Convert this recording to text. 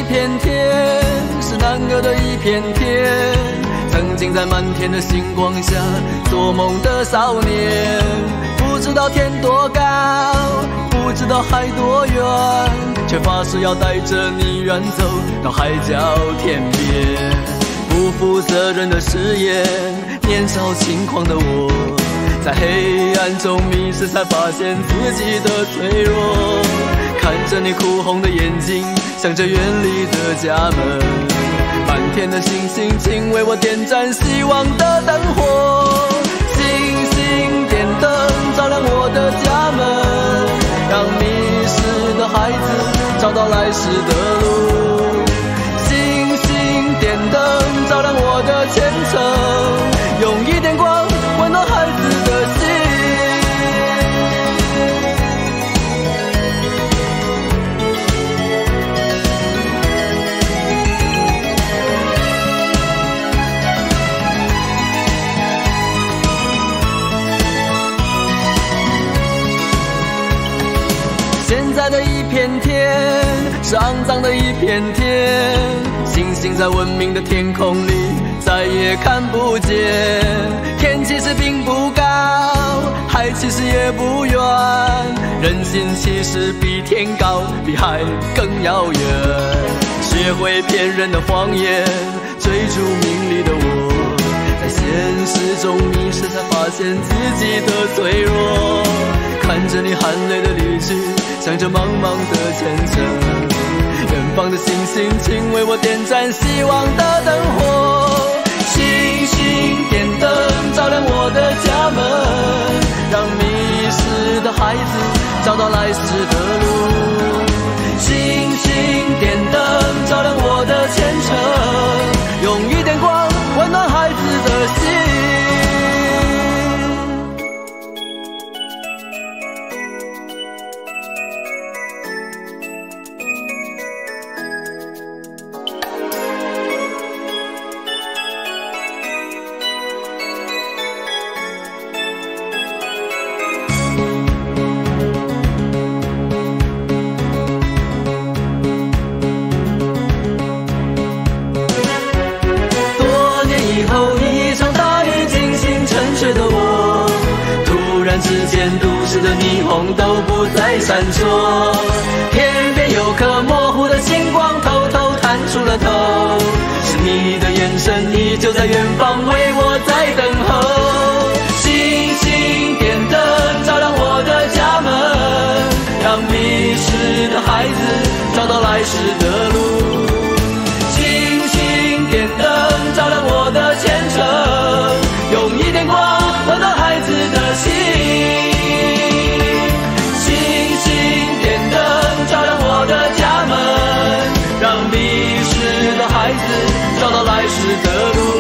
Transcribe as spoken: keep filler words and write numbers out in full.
片天，是男儿的一片天。曾经在满天的星光下做梦的少年，不知道天多高，不知道海多远，却发誓要带着你远走到海角天边。不负责任的誓言，年少轻狂的我，在黑暗中迷失，才发现自己的脆弱。看着你哭红的眼睛，想着远离的家门，满天的星星，请为我点燃希望的灯火。星星点灯，照亮我的家门，让迷失的孩子找到来时的路。星星点灯，照亮我的前程，用一点光温暖孩子的心。现在的一片天是肮脏的一片天，星星在文明的天空里再也看不见。天其实并不高，海其实也不远，人心其实比天高，比海更遥远。学会骗人的谎言，追逐名利的我，在现实中迷失，才发现自己的脆弱。看着你含泪的离去，想着茫茫的前程，远方的星星，请为我点燃希望的灯火。星星点灯，照亮我的家门，让迷失的孩子找到来时的路。星星点灯，照亮我的前程，用一点光温暖孩子的心。之间都市的霓虹都不再闪烁，偏偏有颗模糊的星光偷偷探出了头，是你的眼神依旧在远方为我在等候。星星点灯，照亮我的家门，让迷失的孩子找到来时的路。星星点灯，照亮我的前程，用一点光温暖孩子的心。找到来时的路。